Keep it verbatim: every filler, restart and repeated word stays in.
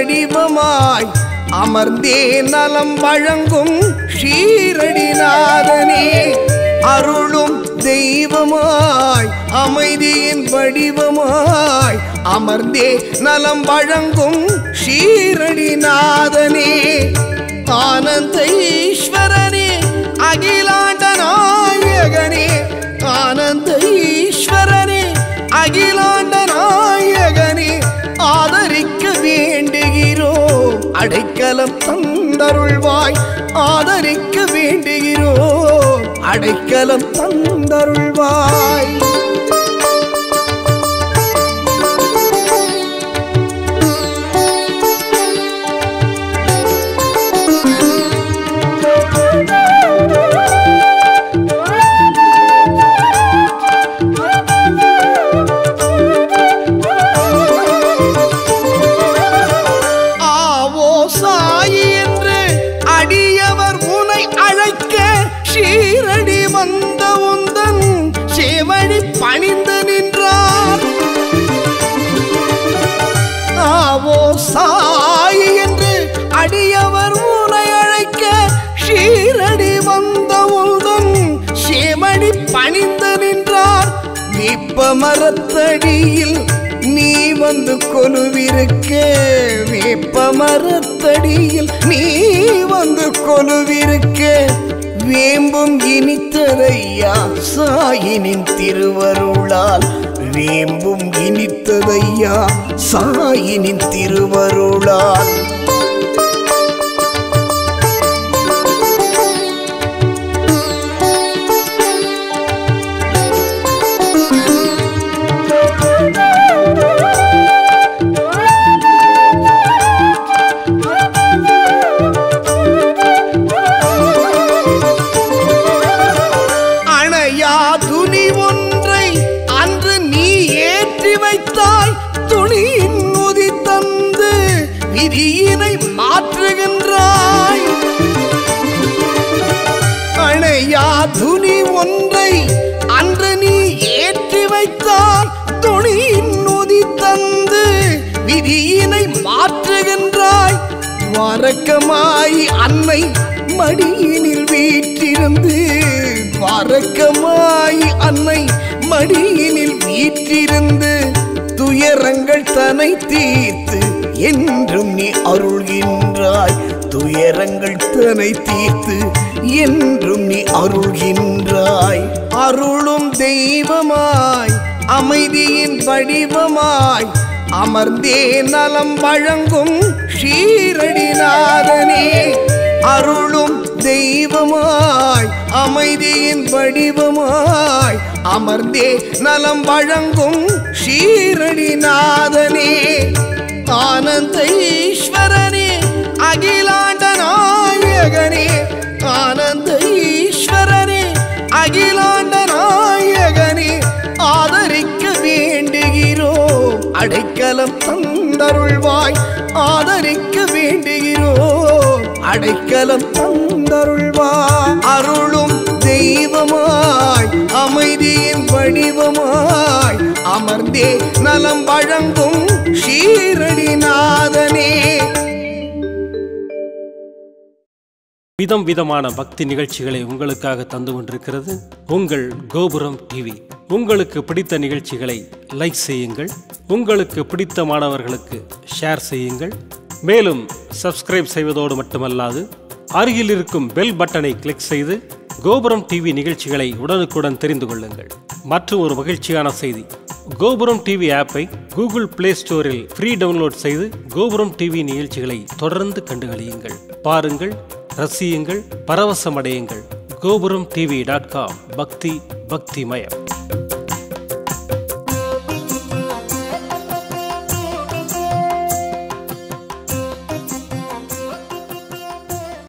வடிவமாய் அமர்ந்தே நலம் வழங்கும் ஷீரடிநாதனே அருளும் தெய்வமாய் அமைதியின் வடிவமாய் அமர்ந்தே நலம் வழங்கும் ஷீரடிநாதனே ஆனந்த ஈஸ்வரனே அகிலாண்ட நாயகனே ஆனந்த ஈஸ்வரனே அகிலாண்ட நாயகனே ஆதரிக்க வேண்டுகிறோம் அடைக்கலம் தந்தருள்வாய் ஆதரிக்க வேண்டுகிறோம் அடைக்கலம் தந்தருள்வாய் ஷீரடி வந்த உந்தன் சேவடி பணிந்து நின்றார் ஆவோ சாய் என்று அடியவர் உனை அழைக்க ஷீரடி வந்த உந்தன் சேவடி பணிந்து நின்றார் வேப்ப மரத்தடியில் நீ வந்து கொலுவிருக்க வேப்ப மரத்தடியில் நீ வந்து கொலுவிருக்க வேம்பும் இனித்ததையா சாயினின் திருவருளால் வேம்பும் இனித்ததையா சாயினின் திருவருளால் விதியினை மாற்றுகின்றாய் அணையா துணி ஒன்றை அன்று நீ ஏற்றி வைத்தால் துணியின் நொதி தந்து விதியினை மாற்றுகின்றாய் துவாரகமாய் அன்னை மடியினில் வீற்றிருந்து துவாரகமாய் அன்னை மடியினில் வீற்றிருந்து துயரங்கள் தன்னை தீர்த்து என்றும் நீ அருள்கின்றாய் துயரங்கள் தன்னை தீர்த்து என்றும் நீ அருள்கின்றாய் அருளும் தெய்வமாய் அமைதியின் வடிவமாய் அமர்ந்தே நலம் வழங்கும் ஷீரடிநாதனே அருளும் தெய்வமாய் அமைதியின் வடிவமாய் அமர்ந்தே நலம் வழங்கும் ஷீரடிநாதனே ஆனந்த ஈஸ்வரனே அகிலாண்ட நாயகனே ஆனந்த ஈஸ்வரனே அகிலாண்ட நாயகனே ஆதரிக்க வேண்டுகிறோம் அடைக்கலம் தந்தருள்வாய் ஆதரிக்க வேண்டுகிறோம் அடைக்கலம் தந்தருள்வாய் அருளும் தெய்வமாய் அமைதியின் வடிவமாய் அமர்ந்தே நலம் வழங்கும் ஷீரடிநாதனே விதம் விதமான பக்தி நிகழ்ச்சிகளை உங்களுக்காக தந்து கொண்டிருக்கிறது உங்கள் கோபுரம் டிவி. உங்களுக்கு பிடித்த நிகழ்ச்சிகளை லைக் செய்யுங்கள், உங்களுக்கு பிடித்த மாணவர்களுக்கு ஷேர் செய்யுங்கள். மேலும் சப்ஸ்கிரைப் செய்வதோடு மட்டுமல்லாது அருகில் இருக்கும் பெல் பட்டனை கிளிக் செய்து கோபுரம் டிவி நிகழ்ச்சிகளை உடனுக்குடன் தெரிந்து கொள்ளுங்கள். மற்றும் ஒரு மகிழ்ச்சியான செய்தி, கோபுரம் டிவி ஆப்பை கூகுள் பிளே ஸ்டோரில் ஃப்ரீ டவுன்லோட் செய்து கோபுரம் டிவி நிகழ்ச்சிகளை தொடர்ந்து கண்டுகளியுங்கள், பாருங்கள், ரசியுங்கள், பரவசமடையுங்கள். கோபுரம் டிவி டாட் காம் பக்தி பக்திமயம்.